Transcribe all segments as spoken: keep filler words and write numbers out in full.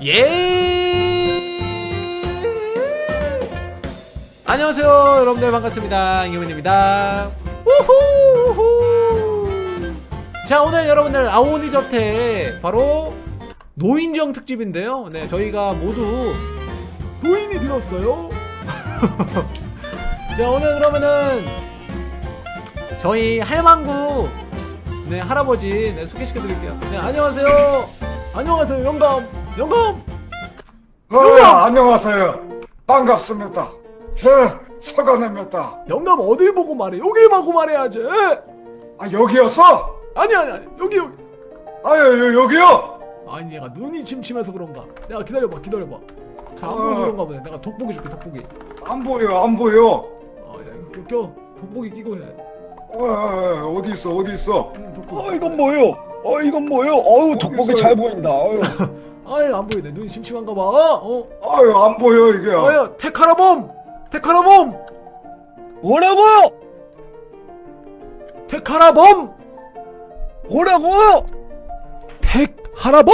예. 안녕하세요 여러분들, 반갑습니다. 잉여맨입니다. 우후 우후. 자, 오늘 여러분들 아오니저택 바로 노인정 특집인데요. 네, 저희가 모두 노인이 되었어요. 자, 오늘 그러면은 저희 할망구 네 할아버지 네, 소개시켜드릴게요. 네, 안녕하세요. 안녕하세요 영감. 영감. 어, 영감! 안녕하세요. 반갑습니다. 예, 서간입니다. 영감 어딜 보고 말해? 여길 보고 말해야지. 아, 여기였어? 아니 아니 아니 여기 여기. 아, 여, 여기요? 아니 얘가 눈이 침침해서 그런가. 내가 기다려봐 기다려봐. 잘 안 어. 보여서 그런가 보네. 내가 돋보기 줄게 돋보기. 안 보여, 안 보여. 아, 야, 이거 껴. 돋보기 끼고 해. 어, 어, 어디 있어, 어디 있어? 응, 돋보기. 어 이건 뭐요? 어 이건 뭐요? 어우 돋보기 잘 보인다. 어휴. 아유 안 보이네. 눈이 침침한가 봐. 어? 아유, 안 보여, 이게. 아유 테카라범. 테카라범. 뭐라고요? 테카라범. 뭐라고요? 테카라범.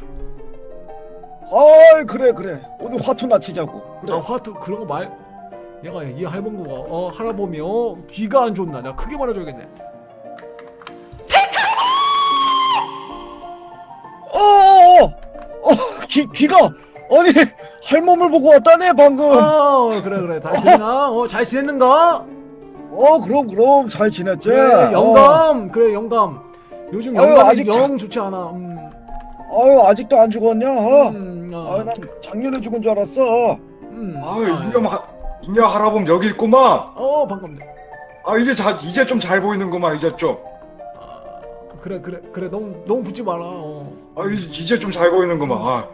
아 그래 그래 오늘 화투나 치자고. 그래. 아 화투 그런 거 말. 얘가 이 할멈구가 어 할아범이 어 귀가 안 좋나. 내가 크게 말해줘야겠네. 어어어 어, 귀 귀가 아니 할멈을 보고 왔다네 방금. 어 그래 그래 잘 지내나? 어 잘 지냈는가? 어 그럼 그럼 잘 지냈지. 그래 어. 영감. 그래 영감. 요즘 아유, 영감이 아직 영 자- 좋지 않아. 음. 아유 아직도 안 죽었냐? 어? 음, 어. 아난 작년에 죽은 줄 알았어. 음. 아유, 인형, 하, 인형 할아범 여기 있구만. 어 반갑네. 아, 이제 자, 이제 좀 잘 보이는구만, 이제 좀. 아, 그래 그래 그래 너무 너무 붙지 마라. 어. 아, 이제, 이제 좀 잘 보이는구만. 아,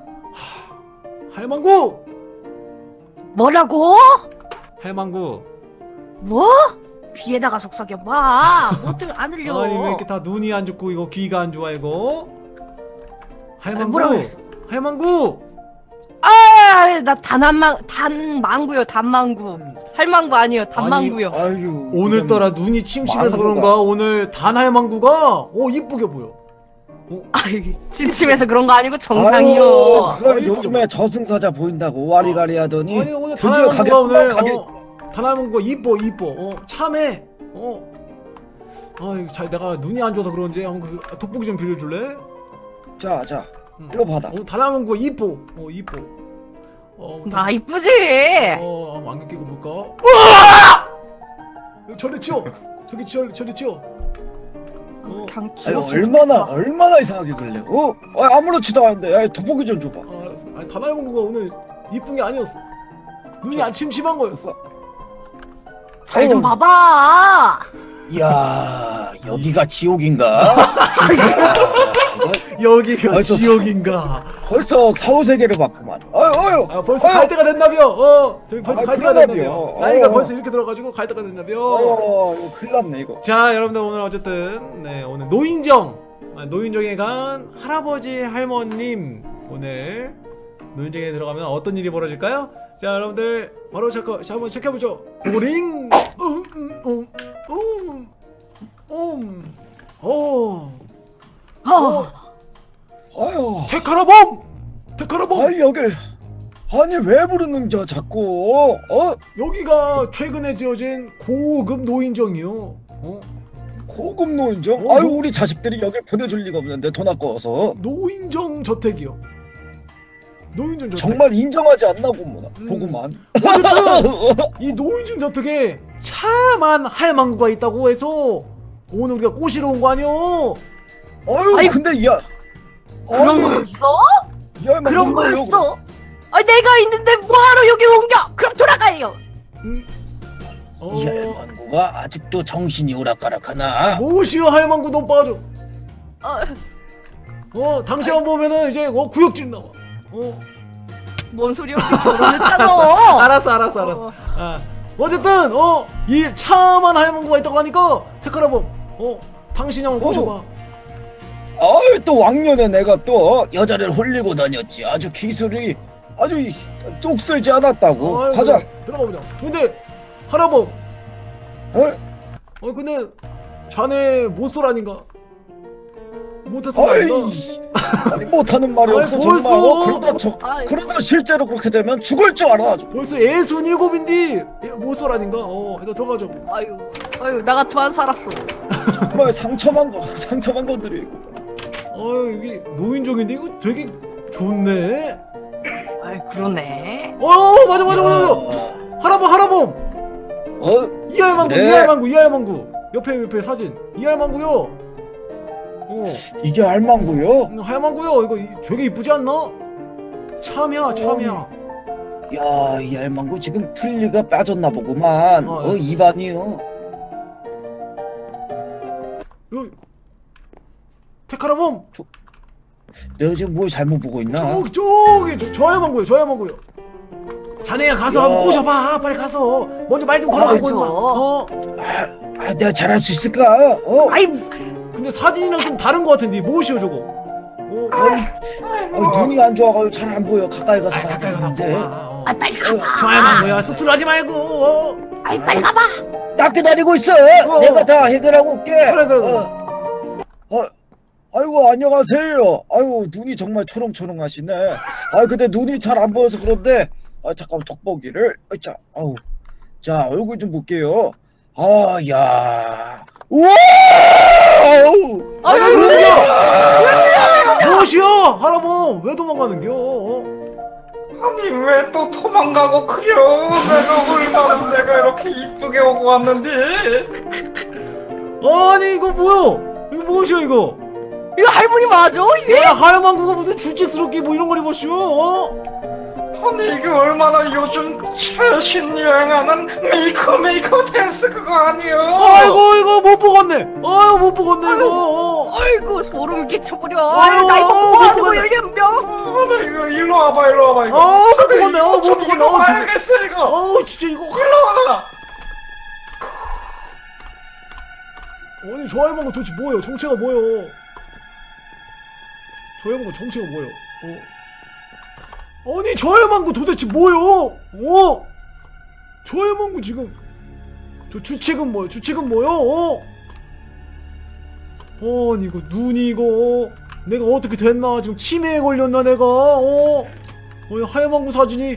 할망구. 뭐라고? 할망구. 뭐? 귀에다가 속삭여봐. 뭐들 안 들려. 아니 왜 이렇게 다 눈이 안 좋고 이거 귀가 안 좋아 이거? 할망구. 뭐라 그랬어? 할망구. 아, 나 단한망 단망구요. 단망구. 음. 할망구 아니요. 단망구요. 아유 오늘따라 눈이 침침해서 망구가. 그런가 오늘 단할망구가 어 이쁘게 보여. 아이, 침침해서 그런 거 아니고 아유, 정상이요. 그걸 아유, 요즘에 저승사자 보인다고 와리가리 하더니 아니 오늘 드디어 가게 단할망구가 오늘 가게 어, 단할망구가 이뻐 이뻐 어 참해 어. 아이 잘 내가 눈이 안 좋아서 그런지 한번 그 돋보기 좀 빌려줄래? 자, 자, 응. 이거 받아. 어 단할망구가 이뻐 어 이뻐. 어 나 이쁘지? 어 한번 안경 끼고 볼까? 우와! 저리 치워 저기 치워 저리 치워. 어. 그냥 아니, 죽었어. 얼마나 얼마나 이상하게 그래? 어? 아, 아무렇지도 않은데. 야, 돋보기 좀 줘봐. 아, 알았어. 아니 단할망구가 오늘 이쁜 게 아니었어. 눈이 안 침침한 거였어. 잘 좀 아유. 봐봐. 이야, 여기가 지옥인가? 여기가 벌써 지옥인가? 벌써 사후세계를 봤구만. 아유, 아유. 아 벌써 아유. 갈 때가 됐나벼. 어 저기 벌써 아, 갈 때가 그러나벼. 됐나벼. 나이가 어. 벌써 이렇게 들어가지고 갈 때가 됐나벼. 어, 이거 큰일 났네, 이거. 자 여러분들 오늘 어쨌든 네 오늘 노인정 아, 노인정에 간 할아버지 할머님 오늘 노인정에 들어가면 어떤 일이 벌어질까요? 자 여러분들 바로 체크 자, 한번 체크해보죠. 오링 음음음음어 어. 아유. 테카라범 테카라범 아니, 여길. 아니, 왜 부르는 저 자꾸. 어? 여기가 최근에 지어진 고급 노인정이요. 어? 고급 노인정? 어, 아유, 노- 우리 자식들이 여길 보내줄 리가 없는데, 돈 아까워서. 노인정 저택이요. 노인정 저택. 정말 인정하지 않나 보구나. 음. 보구만. 어쨌든 이 노인정 저택에 참한 할망구가 있다고 해서 오늘 우리가 꼬시러 온 거 아니요? 아유, 아이, 근데 야. 그런 아유, 거였어? 야, 막 그런 이러려고. 거였어? 아, 내가 있는데 뭐하러 여기 옮겨? 그럼 돌아가요. 음? 어... 이 할망구가 아직도 정신이 오락가락하나? 뭐시여 할망구 넌 빠져. 어, 어 당시만 보면은 이제 어 구역질 나와. 어 뭔 소리야? 결혼했잖아. 알았어 알았어 알았어. 어. 아 어쨌든 어이 참한 할망구가 있다고 하니까 테카라범 어 당신이 한번 꼬셔봐. 아유, 또 왕년에 내가 또 여자를 홀리고 다녔지. 아주 기술이 아주 이- 똑슬지 않았다고. 아이고, 가자. 들어가 보자. 근데 할아범 어? 어 근데 자네 모쏠 아닌가? 못해서 말이야. 아니 못하는 말이 아니, 없어 벌써. 정말. 어, 그러다 저 아이. 그러다 실제로 그렇게 되면 죽을 줄 알아. 아주. 벌써 예순 일곱인데 모쏠 아닌가? 어, 일단 들어가죠. 아유, 아유, 나 같으면 살았어. 정말 상처만 거 상처만 건드리고. 어, 여기 노인정인데 이거 되게 좋네. 아이, 그러네. 어, 맞아 맞아 맞아. 하라범 하라범. 어 이알망구 그래. 이알망구 이알망구. 옆에 옆에 사진. 이알망구요. 어, 이게 알망구요? 음, 할망구요. 이거 이- 되게 이쁘지 않나? 참이야 참이야. 야, 이 알망구 지금 틀니가 빠졌나 보구만. 어, 어, 입안이요. 요 테카라범. 내가 지금 뭘 잘못 보고 있나? 저기 저기 저, 저 할망구요 저 할망구요. 자네가 가서 야. 한번 꼬셔봐. 빨리 가서 먼저 말 좀 아, 걸어보고 그죠. 임마. 어. 아, 아, 내가 잘할 수 있을까? 어? 아이, 근데 사진이랑 좀 다른 거 같은데 무엇이요 저거? 어. 아, 눈이 안 좋아가지고 잘 안 보여. 가까이 가서 아, 봐야 가까이 가서 되는데. 보아. 어. 아, 빨리 가봐. 저 할망구야 쑥스러워하지 말고. 어. 아이, 빨리 가봐. 나 기다리고 있어. 어. 내가 다 해결하고 올게. 그래, 그래, 그래. 어. 어. 아이고 안녕하세요. 아이고 눈이 정말 초롱초롱하시네. 아 근데 눈이 잘 안 보여서 그런데 아 잠깐 돋보기를. 아, 자, 아우. 자 얼굴 좀 볼게요. 아, 야. 우와! 아우. 아유, 아니, 아유, 그러냐? 무엇이야 할아범 왜 도망가는겨? 어? 아니 왜 또 도망가고 그려? 내가 얼마나 내가 이렇게 이쁘게 오고 왔는데. 아니 이거 뭐야? 이거 무엇이야 이거? 이거 할머니 맞아? 이게? 야 할망구가 무슨 주책스럽게 뭐 이런 걸 입었슈? 어? 아니 이게 얼마나 요즘 최신 유행하는 메이커 메이커 댄스 그거 아니에요? 아이고 이거 못 보겠네. 아이고 못 보겠네 이거. 어. 아이고, 소름 끼쳐버려. 아유, 아유, 나 이거 못 뭐 하는 보겠네. 거야, 연병? 아, 나 이거 일로 와봐 일로 와봐 이거. 아, 못 다들 보겠네. 이거 어, 못 좀 보겠네. 이거 어, 되게- 봐야겠어 이거. 어우 진짜 이거. 일로 와. 아니 저 할망구 도대체 뭐예요? 정체가 뭐예요? 저 할망구 정체가 뭐예요? 어? 아니 저 할망구 도대체 뭐예요? 어? 저 할망구 지금 저 주책은 뭐예요? 주책은 뭐예요? 어? 아니 이거 눈이 이거 내가 어떻게 됐나? 지금 치매에 걸렸나 내가? 어? 어, 이 할망구 사진이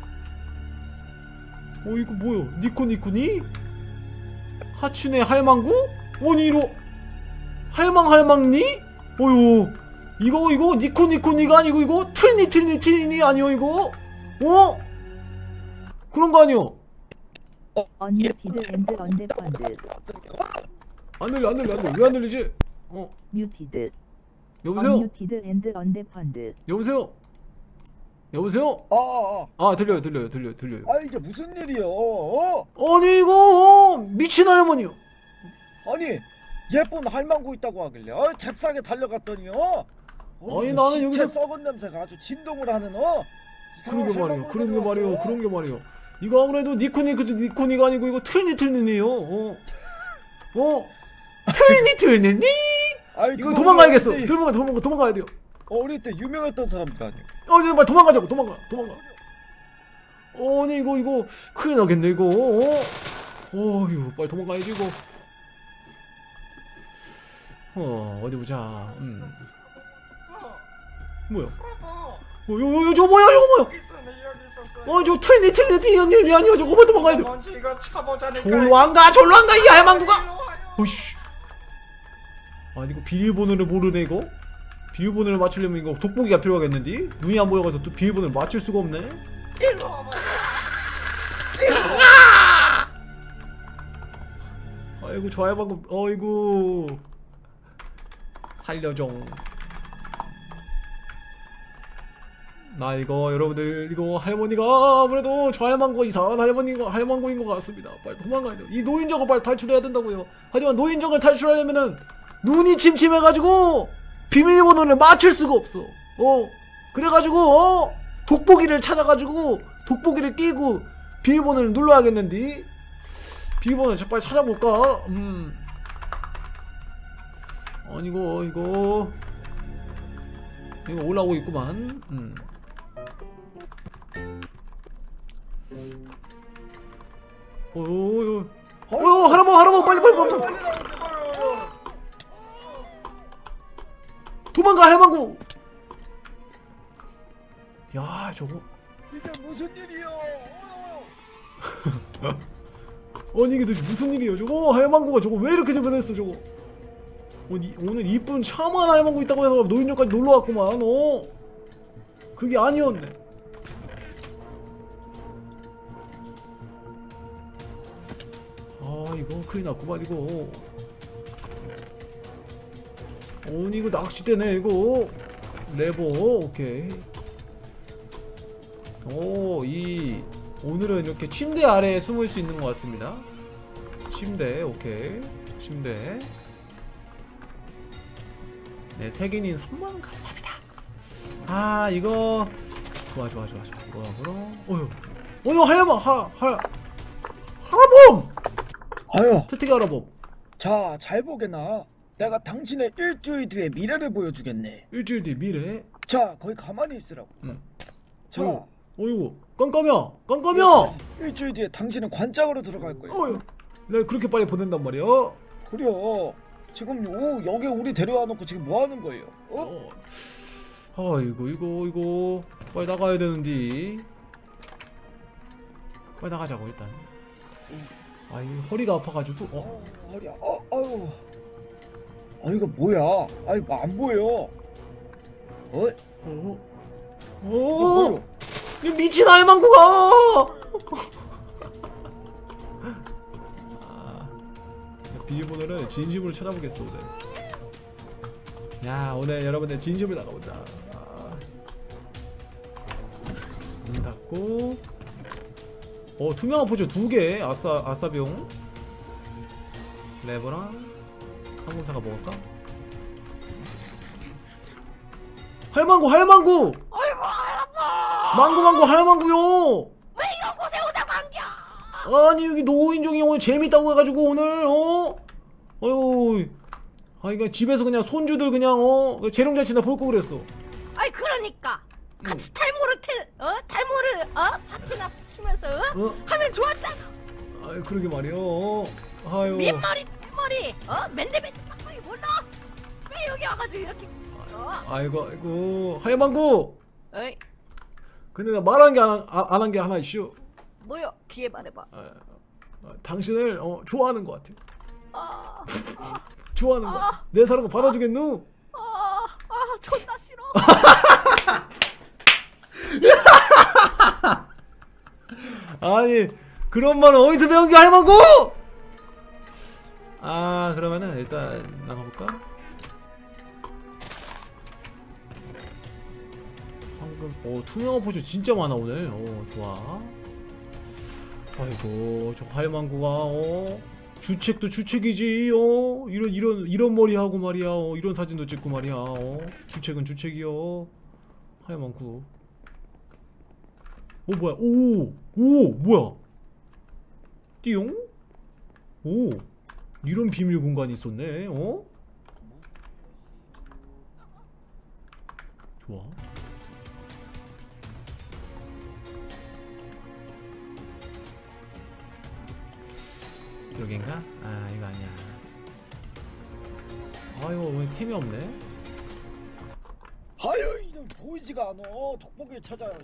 어 이거 뭐야? 니코니코니? 하춘의 할망구? 아니 이거 할망할망니? 어휴 이거 이거 니코니코니가 아니고 이거 틀니 틀니 틀니 아니요 이거? 어? 그런 거 아니요? 언뮤티드 앤드 언데펀드 안 들려 안 들려 안 들려 왜 안 들리지? 어 뮤티드 여보세요? 언뮤티드 앤드 언데펀드 여보세요? 여보세요? 아, 아, 아 들려요 들려요 들려요 들려요 아 이게 무슨 일이요? 어? 아니 이거 어, 미친 할머니요. 아니 예쁜 할망구 있다고 하길래 어, 잽싸게 달려갔더니요. 아니, 나는 시체 여기서- 썩은 냄새가 아주 진동을 하는 어. 그런 게 이상한 말이에요 할망구가 그런 게 말이에요 들어왔어. 그런 게 말이에요 이거 아무래도 니코니코도 니코니가 아니고 이거 틀니 틀니네요. 어? 어? 틀니 틀니니? 아이, 이거 그거 도망가야겠어. 어릴 때- 도망가, 도망가, 도망가야 돼요. 어릴 때 유명했던 사람들 아니에요? 어, 이제 말 도망가자고, 도망가, 도망가. 어, 아니 이거 이거 큰일 나겠네 이거. 어, 어, 이거 빨리 도망가야지 이거. 어, 어디 보자. 음, 뭐야? 어, 요, 요, 요, 저 뭐야, 저거 뭐야? 여기 있어, 내 여기 있었어. 어, 저 트레니, 트레니, 트레니 아니야? 저거 빨리 도망가야 돼. 먼저 이거 차보자니까. 졸로 안 가, 졸로 안 가, 이 할망구가. 일로 와요. 어이씨. 아니 이거 비밀번호를 모르네 이거. 비밀번호를 맞추려면 이거 돋보기가 필요하겠는데 눈이 안 보여가지고 또 비밀번호를 맞출 수가 없네. 일로 와봐. 아이고 저 할망구 어이구 살려줘. 나 이거 여러분들 이거 할머니가 아무래도 저 할망구가 이상한 할머니가 할망구인 것 같습니다. 빨리 도망가야 돼요. 이 노인정을 빨리 탈출해야 된다고요. 하지만 노인정을 탈출하려면은 눈이 침침해가지고 비밀번호를 맞출 수가 없어. 어 그래가지고 어 돋보기를 찾아가지고 돋보기를 끼고 비밀번호를 눌러야겠는데 비밀번호 빨리 찾아볼까? 음 아니 이거 이거 이거 올라오고 있구만. 음. 어어 어, 하라모 하라모 빨리 빨리 빨리. 빨리. 도망가 할망구. 야 저거 이게 무슨 일이요? 아니 이게 도대체 무슨 일이에요 저거. 할망구가 저거 왜 이렇게 변했어 저거. 오늘, 오늘 이쁜 차만 할망구 있다고 해서 노인정까지 놀러 왔구만. 어 그게 아니었네. 아 이거 큰일 났구만 이거. 아니 이거 낚싯대네 이거. 레버 오케이. 오 이 오늘은 이렇게 침대 아래에 숨을 수 있는 것 같습니다. 침대 오케이. 침대 네 색인인 삼만 원 감사합니다. 아 이거 좋아 좋아 좋아 좋아. 뭐야 그럼 어휴 어휴 하야마 하하 하라범. 아유, 태태기 하라범. 자, 잘 보게나. 내가 당신의 일주일 뒤의 미래를 보여주겠네. 일주일 뒤 미래. 자, 거기 가만히 있으라고. 응. 자, 어휴 어이구 깜깜이야 깜깜이야. 일주일 뒤에 당신은 관장으로 들어갈 거야. 어휴 내가 그렇게 빨리 보낸단 말이야. 그래요. 지금 오, 여기 우리 데려와 놓고 지금 뭐 하는 거예요? 어? 어. 아이고 이거 이거 빨리 나가야 되는데. 빨리 나가자고 일단. 아 이 허리가 아파가지고. 어? 어, 허리야. 어, 아유. 아, 이거 뭐야? 아, 이거 안 보여. 어? 어? 이거 어? 뭐야? 이 미친 할망구가. 아, 비밀번호를 진심으로 찾아보겠어 오늘. 야 오늘 여러분들 진심을 나가본다. 아. 문 닫고. 어 투명한 포즈 두 개. 아싸 아싸병. 레버랑 항공사가 먹을까? 할망구 할망구. 아이고 할아버. 망구망구 할망구요. 왜 이런 곳에 오다 관겨? 아니 여기 노인정이 오늘 재밌다고 해가지고 오늘 어? 어휴 아 이거 집에서 그냥 손주들 그냥 어 재롱잔치나 볼 거 그랬어. 아이 그러니까 같이 탈모를 태, 어? 탈모를 어? 파티나 치면서 어? 어? 하면 좋았잖아. 아이 그러게 말이요. 아유 민머리 대머리 어? 맨들맨들 빡빡이 몰라? 왜 여기 와가지고 이렇게 어? 아이고 아이고 할망구. 어이 근데 나 말한 게 안 한 게 하나 있슈. 뭐요? 귀에 말해봐. 아, 아, 당신을 어 좋아하는 것 같아. 아, 좋아하는 거. 아. 내 사랑 받아주겠누? 아, 아, 존나 싫어. 아니 그런 말은 어디서 배운 게 할망구? 아 그러면은 일단 나가볼까? 방금 어 투명한 포즈 진짜 많아 오늘. 어 좋아. 아이고 저 할망구가 어 주책도 주책이지. 어 이런 이런 이런 머리 하고 말이야. 어 이런 사진도 찍고 말이야. 어 주책은 주책이요. 할망구. 어 뭐야? 오! 오! 뭐야? 띠용? 오! 이런 비밀 공간이 있었네. 어? 좋아. 여긴가? 아 이거 아니야. 아유 오늘 템이 없네. 아유, 이놈 보이지가 않아. 돋보기를 찾아요.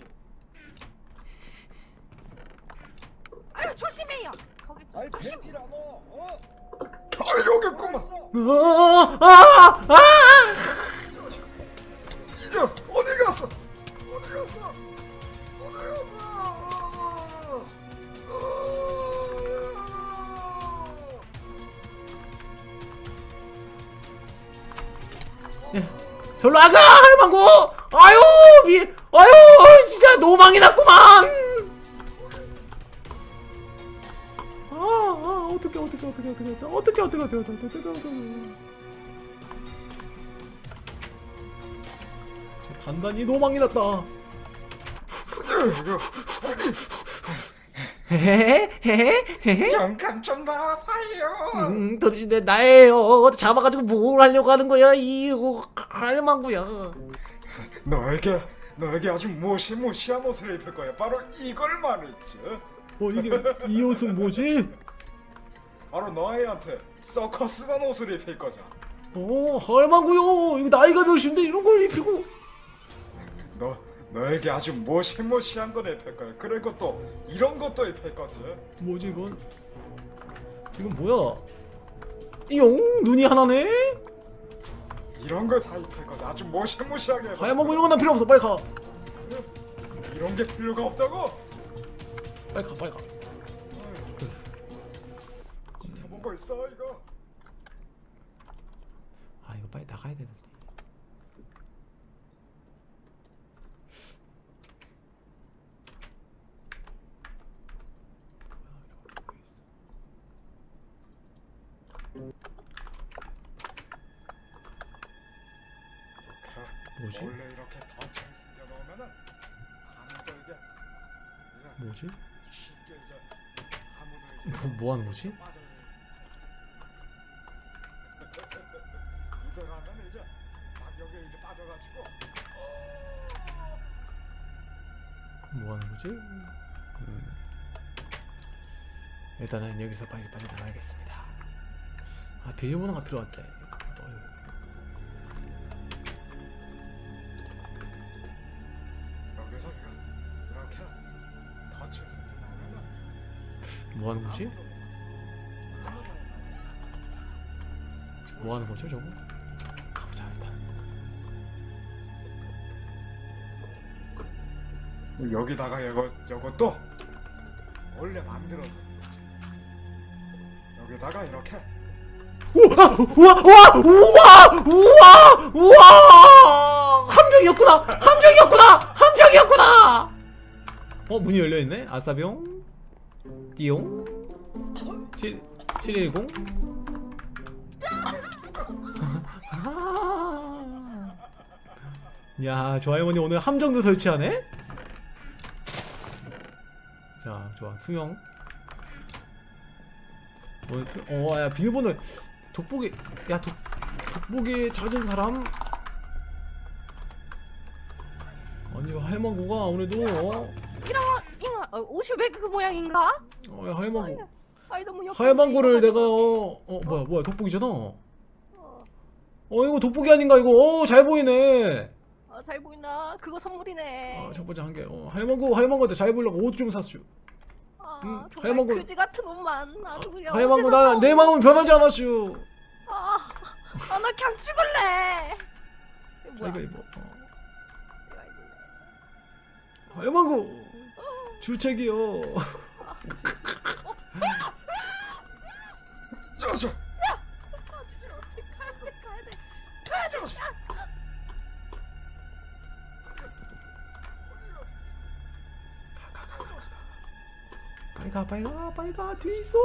아유 조심해요. 거기 좀 아이, 조심. 뵈질 않아. 어? 아 여기 있구만. 아! 아! 아! 이제 어디 갔어? 어디 갔어? 어디 갔어? 절로 나가 할망구. 아유 미 아유 진짜 노망이 났구만. 아, 아 어떻게 어떻게 어떻게 어떻게 어떻게 어떻게 어떻게 어떻게 어떻게 어떻게 단단히 노망이 났다. 헤헤 헤헤 헤헤. 잠깐 좀 나와봐요. 음 도대체 내 나예요. 잡아가지고 뭘 하려고 하는 거야 이 할망구야. 너에게 너에게 아주 무시무시한 옷을 입힐 거야. 바로 이걸 말했지. 어 이게 이 옷은 뭐지? 바로 너희한테 서커스단 옷을 입힐 거잖아. 어 할망구요 이거 나이가 몇인데 이런 걸 입히고. 너 너에게 아주 모시모시한 걸 입힐 거야. 그리고 또 이런 것도 입힐 거지. 뭐지 이건? 이건 뭐야? 띠용 눈이 하나네? 이런 거 다 입힐 거지. 아주 모시모시하게. 할망구 이런 건 난 필요 없어. 빨리 가. 이런 게 필요가 없다고? 빨리 가 빨리 가. 보고 있어 이거. 아 이거 빨리 나가야 되는데. 뭐지? 원래 이렇게 덩치를 생겨 놓으면은 아무도 이게 이게 뭐지? 쉽게 이제 아무도 이제 뭐, 뭐 하는 거지? 빠져요. 이대로하면 이제 막 여기 이제 빠져가지고 뭐 하는 거지? 음. 일단은 여기서 빨리 빨리 나가야겠습니다. 아 비밀번호가 필요한데. 어휴. 여기서 이거 이렇게 덩치를 생겨 놓으면은 뭐 하는 거지? 아무도 아무도 뭐 하는 거죠 저거? 가보자 일단. 여기다가 이거 이것도 원래 만들어 여기다가 이렇게 우와 우와 우와 우와 우와 우와 함정이었구나 함정이었구나 함정이었구나. 어 문이 열려 있네. 아싸병 띠용 칠일공. 아. 야, 저 할머니 오늘 함정도 설치하네? 자, 좋아. 투영. 오늘 투... 어, 야, 비밀번호. 돋보기. 야, 돋, 돋보기 찾은 사람? 아니, 이거 할망구가 오늘도, 어? 이런 이거 어, 옷이 왜 그 모양인가? 어, 야, 할망구. 아이 너무 역겹네, 할망구를 이거 내가, 어, 어, 뭐야, 뭐야, 돋보기잖아. 어, 이거 돋보기 아닌가, 이거? 어, 잘 보이네. 아, 잘 보인다. 그거 선물이네. 아, 첫 번째 한 개. 어, 할망구, 할망구한테 잘 보이려고 옷 좀 샀슈. 아, 음, 정말 할망구- 그지 같은 옷만 아주 그냥. 할망구, 어디서 나, 사온 내 마음은 변하지 않았슈. 아, 아, 나 그냥 죽을래. 이거 뭐야? 자기가 입어. 어. 내가 입을래. 할망구, 주책이요. 저저 가야 돼, 가야 돼. 가야 돼. 빨리 가, 빨리 가, 빨리 가. 뒤에 있어.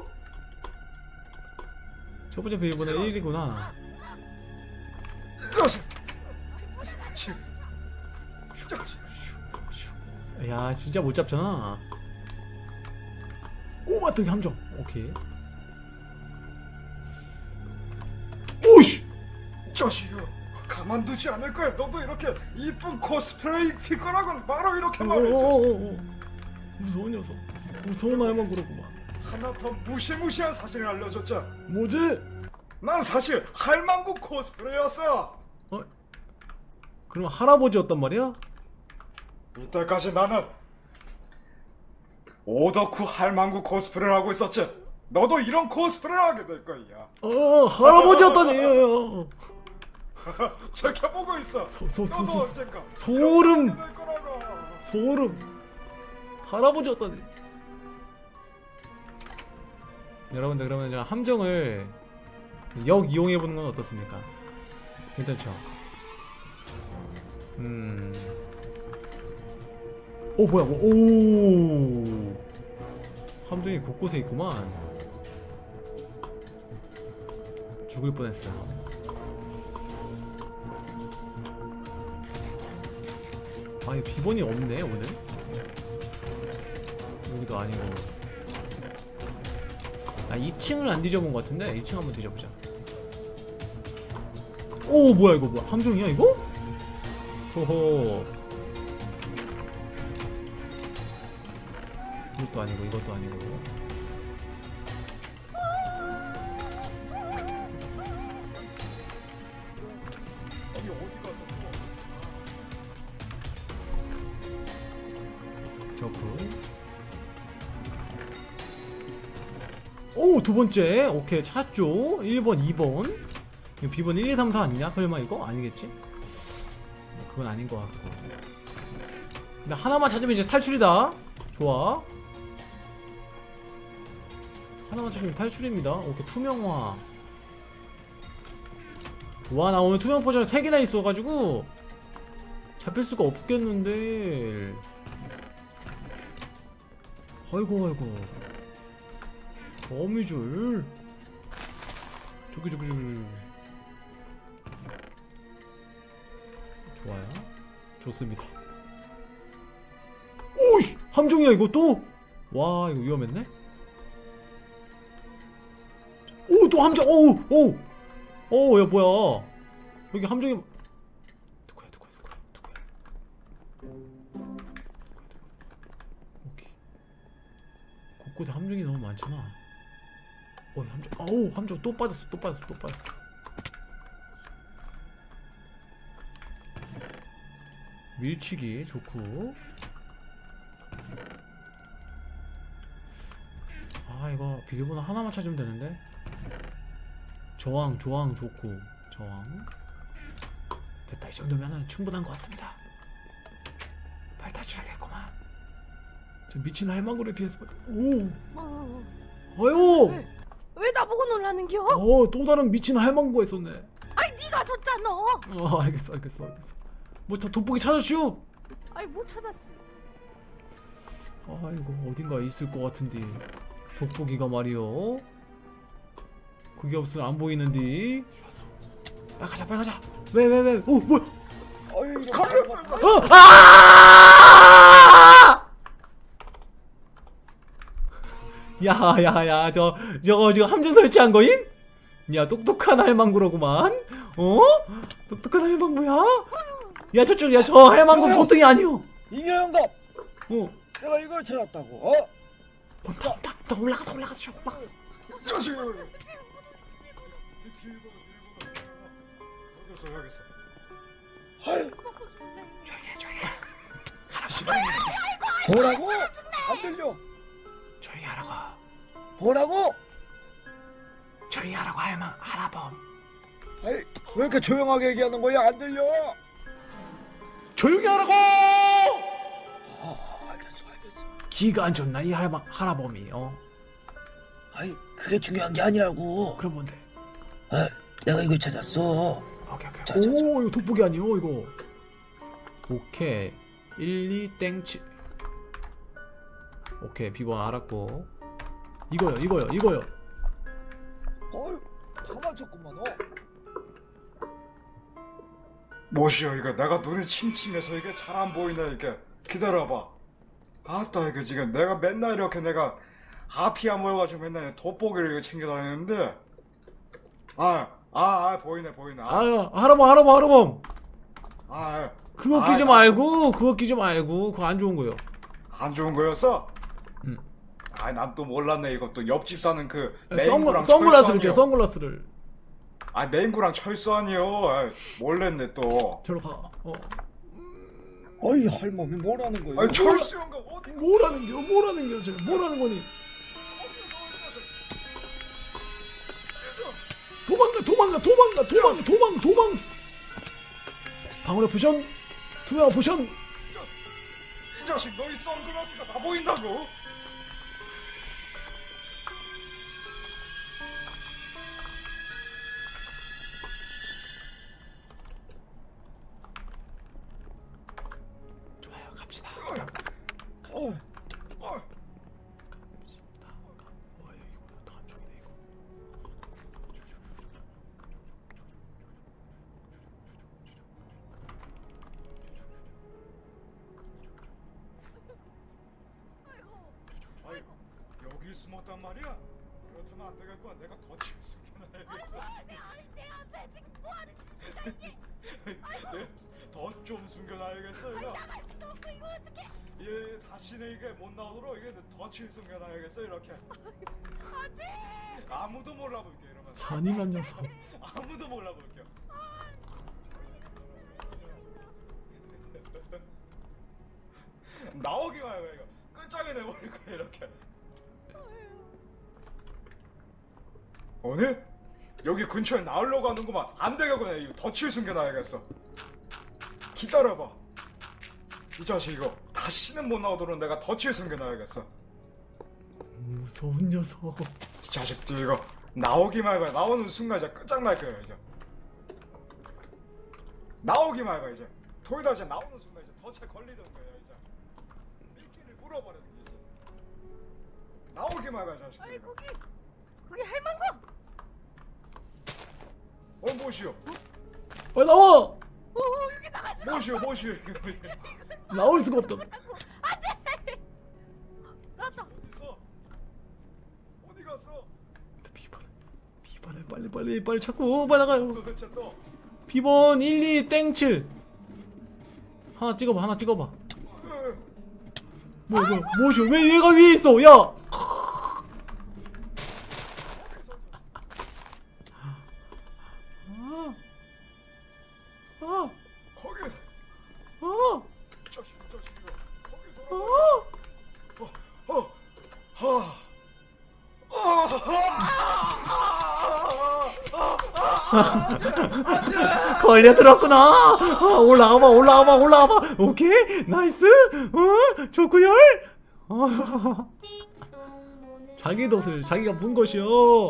첫 번째 비밀번호 일이구나. 저저 야, 진짜 못 잡잖아. 오, 맞다, 여기 함정. 오케이. 오씨. 저시요 가만두지 않을 거야. 너도 이렇게 이쁜 코스프레 입힐 거라곤 바로 이렇게 어, 말했지. 어, 어, 어. 무서운 녀석. 무서운 할망구로구만. 하나 더 무시무시한 사실을 알려줬자. 뭐지? 난 사실 할망구 코스프레였어. 어? 그럼 할아버지였단 말이야? 이때까지 나는 오덕후 할망구 코스프레를 하고 있었지. 너도 이런 코스프레를 하게 될 거야. 어, 할아버지였다니. 지켜보고 있어. 소, 소, 소, 너도 소, 언젠가 소름. 이렇게 될 거라고. 소름. 할아버지였다니. 여러분들 그러면 저 함정을 역 이용해 보는 건 어떻습니까? 괜찮죠? 음. 오 뭐야 뭐, 오 함정이 곳곳에 있구만. 죽을 뻔했어. 아니 비번이 없네 오늘. 여기도 아니고. 아 이 층을 안 뒤져본 것 같은데 이 층 한번 뒤져보자. 오 뭐야 이거 뭐야 함정이야 이거? 호호. 이것도 아니고 이것도 아니고. 저프. 오, 두 번째. 오케이, 찾죠. 일 번, 이 번. 이거 비번 일, 이, 삼, 사 아니냐? 설마 이거? 아니겠지? 그건 아닌 것 같고. 근데 하나만 찾으면 이제 탈출이다. 좋아. 하나만 찾으면 탈출입니다. 오케이, 투명화. 와, 나 오늘 투명 포션 세 개나 있어가지고 잡힐 수가 없겠는데. 아이고 아이고. 거미줄. 저기 저기 저기. 좋아요. 좋습니다. 오이씨! 함정이야 이것도? 와, 이거 위험했네? 오, 또 함정! 오우! 오우! 오우, 야 뭐야. 여기 함정이 누구야 누구야 누구야 누구야 누구야 누구야. 오케이. 곳곳에 함정이 너무 많잖아. 어, 함정. 어우, 함정 또 빠졌어 또 빠졌어 또 빠졌어. 밀치기 좋고. 아, 이거 비밀번호 하나만 찾으면 되는데. 저항 저항 좋고. 저항 됐다. 이 정도면 충분한 것 같습니다. 빨리 탈출하겠구만. 저 미친 할망구를 피해서. 오, 어, 아유. 왜? 왜 나보고 놀라는겨? 어, 또 다른 미친 할망구가 있었네. 아이 네가 졌잖아. 어, 알겠어 알겠어 알겠어. 뭐 다 돋보기 찾았슈? 아이 못 찾았어. 아, 이거 어딘가 있을 것 같은데. 돋보기가 말이요. 그게 없으면 안 보이는데. 좋았어. 빨리 가자 빨리 가자. 왜 왜 왜? 어, 뭐야? 어이, 어! 아! 야, 야, 야, 저, 저거 지금 함정 설치한 거임? 야, 똑똑한 할망구로구만. 어? 똑똑한 할망구야? 야, 저쪽, 야, 저 할망구 보통이 아니오. 잉여영감, 어, 내가 이걸 찾았다고. 어? 온다, 온다, 온다, 올라가다, 올라가다, 올라가다. 자식. 여기서 여기서. 조용히 해, 조용히 해. 뭐라고? 안 들려. 조용히 하라고. 뭐라고? 조용히 하라고, 할망, 할아범. 아이, 왜 이렇게 조용하게 얘기하는 거야? 안 들려. 조용히 하라고! 아, 알겠어, 알겠어. 기가 안 좋나, 이 할망, 할아범이, 어? 아이, 그게 중요한 게 아니라고. 그럼 뭔데? 아, 내가 이걸 찾았어. 오케이, 오케이. 자, 자, 자. 오, 이거 돋보기 아니에요, 이거. 오케이. 일, 이, 땡치. 오케이, 비번 알았고. 이거요, 이거요, 이거요. 어이, 다 맞췄구만. 어. 뭐시여 이거 내가 눈이 침침해서 이게 잘 안 보이네 이게. 기다려봐. 아따 이거 지금 내가 맨날 이렇게 내가 아피아 모여가지고 맨날 돋보기를 이거 챙겨 다니는데. 아, 아, 아 보이네 보이네. 아, 아, 할아범, 할아범, 할아범. 아, 그거 아, 끼지 나- 말고, 그거 끼지 말고, 그거 안 좋은 거요. 안 좋은 거였어? 응. 아, 난 또 몰랐네 이것도. 옆집 사는 그 선글, 메인구랑 선글라스를 껴, 철수 아니요. 선글라스를. 아, 메인구랑 철수 아니요. 아, 몰랐네 또. 저로 가. 어. 어이, 할멈이 뭐라는 거야? 아니 철수 형가 어디? 뭐라는 겨, 뭐라는 겨, 쟤. 뭐라는 거니? 도망가, 도망가, 도망가, 도망, 도망, 도망. 방울의 포션, 투명 포션. 이 자식 너희 선글라스가 다 보인다고? 좋아요, 갑시다. 어, 어, 와, 이거 또 함정이네 이거. 아이, 여기 숨었단 말이야? 그렇다면 안 되겠구나. 내가 더 치고 숨겨놔야겠어. 내 앞에 지금 뭐 하는 짓이야 이게? 더 좀 숨겨놔야겠어. 이거. 나갈 수도 없고 이거 어떡해? 얘 다시는 이게 못 나오도록 이게 덫을 숨겨놔야겠어. 이렇게. 안돼. 아무도 몰라볼게 이러면. 잔인한 녀석. 아무도 몰라볼게. 나오기만 해봐 이거. 끝장이 내버릴 거야 이렇게. 오늘 여기 근처에 나오려고 하는구만. 안 되겠구나. 이거 덫을 숨겨놔야겠어. 기다려봐. 이 자식 이거 다시는 못 나오도록 내가 덫을 숨겨놔야겠어. 무서운 녀석. 이 자식들 이거 나오기만 해봐. 나오는 순간 이제 끝장날 거야 이제. 나오기만 해봐 이제. 돌다 이제 나오는 순간 이제 덫에 걸리던 거야 이제. 미끼를 물어버리는 게 이제. 나오기만 해봐 이 자식들. 아이 이거. 거기 거기 할망구. 어 뭐시오? 빨리 나와. 오 여기 나가지고. 뭐시오 뭐시오? 나올 수가 없다. 나왔다. 어디 있어? 어디 갔어? 비번에 비번에 빨리 빨리 빨리 찾고 빨리 나가요. 도대체 또? 비번 일이 땡칠. 하나 찍어봐 하나 찍어봐. 으, 뭐야 뭐야 뭐지 왜 얘가 위에 있어 야. 아, 아, 거기서 아, 이 자식 이 자식 이거 거기서 아. 어, 어, 하, 아, 걸려들었구나. 아, 올라가봐 올라가봐 올라가봐. 오케이 나이스. 어 좋구열. 아, 자기 덫을 자기가 본 것이요.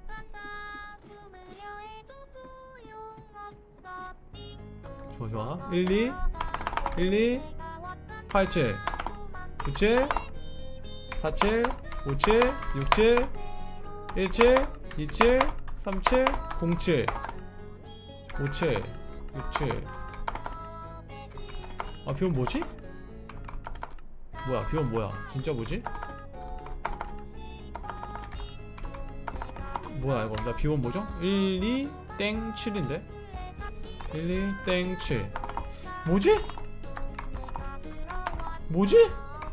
좋아 좋아. 일이 일이 팔칠 구칠 사칠 오칠 육칠 일칠 이칠 삼칠 공칠 오칠 육칠. 아 비원 뭐지? 뭐야 비원 뭐야 진짜 뭐지? 뭐야 이거 나 비원 뭐죠? 일, 이, 땡, 칠인데? 일, 이, 땡, 칠 뭐지? 뭐지?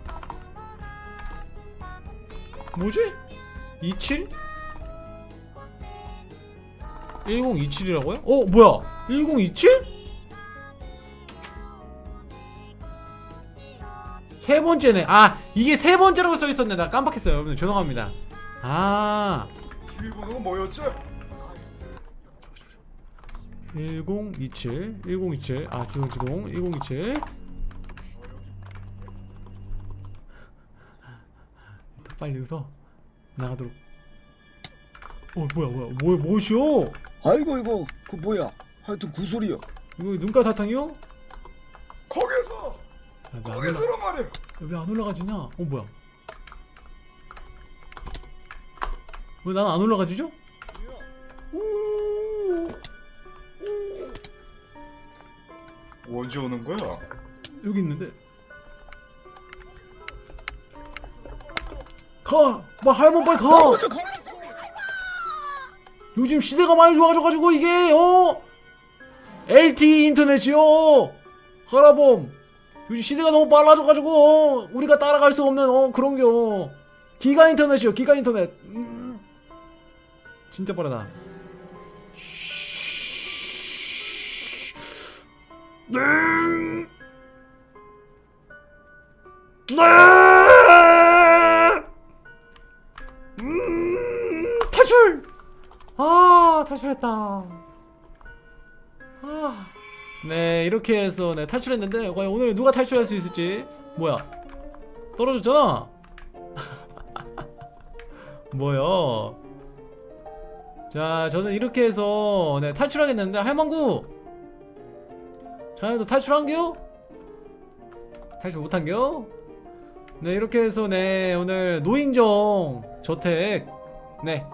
뭐지? 이칠? 일공이칠이라고요? 어 뭐야 일공이칠? 세 번째네. 아 이게 세 번째라고 써있었네. 나 깜빡했어요 여러분들 죄송합니다. 아 비밀번호가 뭐였지? 일공이칠 일공이칠 아 지동 지동 일공이칠. 빨리 여기서 나가도록. 어 뭐야 뭐야 뭐 뭐시오? 아이고 이거 그 뭐야? 하여튼 구슬이요. 이거 눈깔 사탕이요? 거기서 거기서란 말이야. 왜 안 올라가지냐? 어 뭐야? 왜 나는 안 올라가지죠? 오, 오. 언제 오는 거야? 여기 있는데. 가! 막 할멈 빨리 가! 요즘 시대가 많이 좋아져가지고 이게 어? 엘티이 인터넷이요! 하라봄! 요즘 시대가 너무 빨라져가지고 어? 우리가 따라갈 수 없는 어 그런겨 기가 인터넷이요 기가 인터넷. 음. 진짜 빠르다. 네. 네. 음, 탈출! 아, 탈출했다. 아, 네, 이렇게 해서 네, 탈출했는데 과연 오늘 누가 탈출할 수 있을지. 뭐야? 떨어졌잖아. 뭐야? 자, 저는 이렇게 해서 네, 탈출하겠는데 할망구! 자네도 탈출한겨? 탈출 못한겨? 네 이렇게 해서 네 오늘 노인정 저택 네,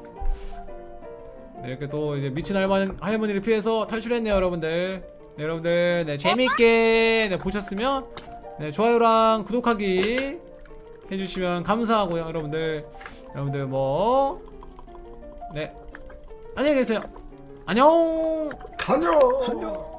네 이렇게 또 이제 미친 할머니, 할머니를 피해서 탈출했네요 여러분들. 네 여러분들 네 재밌게 네, 보셨으면 네 좋아요랑 구독하기 해주시면 감사하고요 여러분들. 여러분들 뭐 네 안녕히 계세요. 안녕. 다녀. 안녕.